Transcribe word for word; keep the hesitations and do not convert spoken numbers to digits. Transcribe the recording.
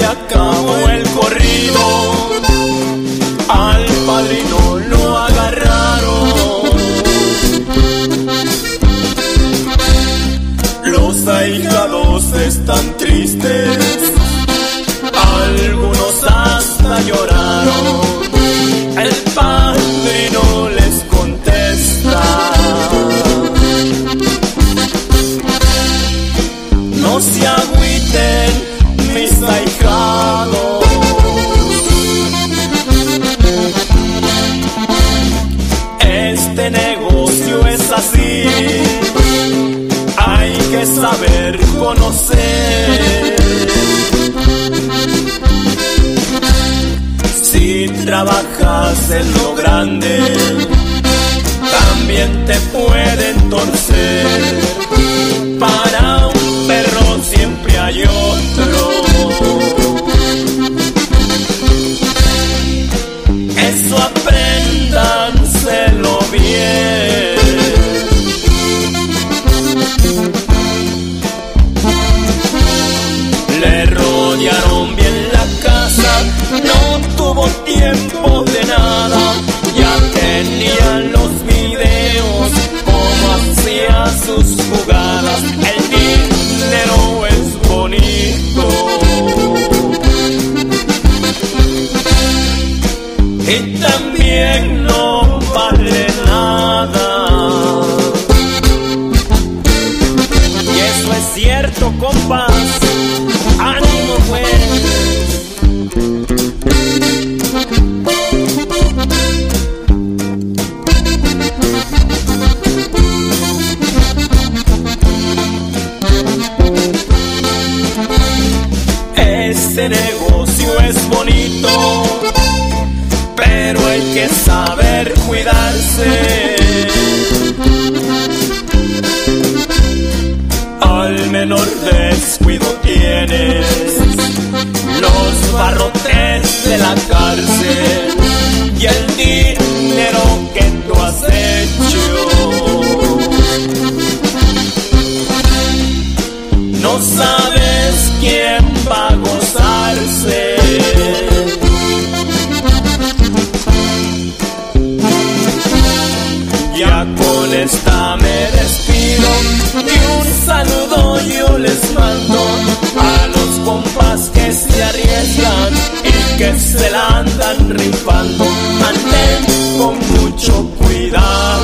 acabó el corrido, al padrino lo agarraron. Los ahijados están tristes, algunos hasta lloraron. El padrino les contesta: no se agüiten, mis ahijados, este negocio es así, hay que saber conocer. Si trabajas en lo grande, también te pueden torcer. Para un perro siempre hay otro, eso apréndanselo bien. Le rodearon bien la casa, no tuvo tiempo de nada, ya tenían los videos como hacía sus jugadas. El dinero es bonito y también no vale nada, y eso es cierto, compas. ¡Ánimo, pues! Este negocio es bonito, pero hay que saber cuidarse. Al menor descuido tienes los barrotes de la cárcel y el dinero que tú has hecho. No sabes quién va a gozarse. Ya con esta me despido y un saludo yo les mando a los compas que se arriesgan y que se la andan rifando. Anden con mucho cuidado.